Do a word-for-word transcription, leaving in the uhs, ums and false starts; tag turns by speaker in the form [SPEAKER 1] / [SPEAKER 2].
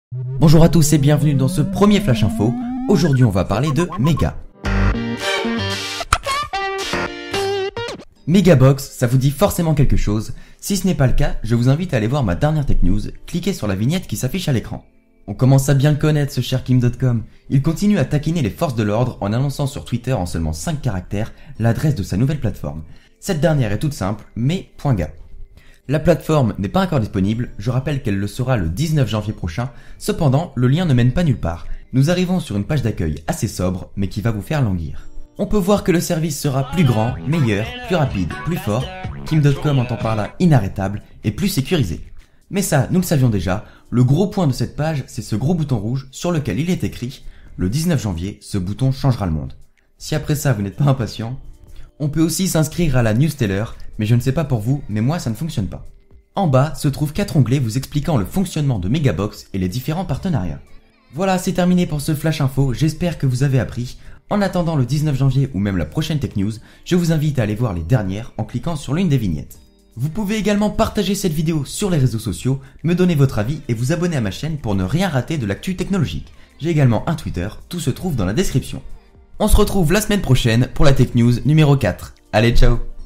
[SPEAKER 1] Bonjour à tous et bienvenue dans ce premier Flash Info. Aujourd'hui on va parler de Mega. Megabox, ça vous dit forcément quelque chose. Si ce n'est pas le cas, je vous invite à aller voir ma dernière tech news, cliquez sur la vignette qui s'affiche à l'écran. On commence à bien le connaître ce cher Kim point com. Il continue à taquiner les forces de l'ordre en annonçant sur Twitter en seulement cinq caractères l'adresse de sa nouvelle plateforme. Cette dernière est toute simple, mais .ga. La plateforme n'est pas encore disponible, je rappelle qu'elle le sera le dix-neuf janvier prochain, cependant le lien ne mène pas nulle part. Nous arrivons sur une page d'accueil assez sobre, mais qui va vous faire languir. On peut voir que le service sera plus grand, meilleur, plus rapide, plus fort, Kim point com entend par là inarrêtable, et plus sécurisé. Mais ça, nous le savions déjà, le gros point de cette page, c'est ce gros bouton rouge sur lequel il est écrit « Le dix-neuf janvier, ce bouton changera le monde ». Si après ça vous n'êtes pas impatient, on peut aussi s'inscrire à la newsletter, mais je ne sais pas pour vous, mais moi ça ne fonctionne pas. En bas se trouvent quatre onglets vous expliquant le fonctionnement de Megabox et les différents partenariats. Voilà, c'est terminé pour ce Flash Info, j'espère que vous avez appris. En attendant le dix-neuf janvier ou même la prochaine Tech News, je vous invite à aller voir les dernières en cliquant sur l'une des vignettes. Vous pouvez également partager cette vidéo sur les réseaux sociaux, me donner votre avis et vous abonner à ma chaîne pour ne rien rater de l'actu technologique. J'ai également un Twitter, tout se trouve dans la description. On se retrouve la semaine prochaine pour la Tech News numéro quatre. Allez, ciao!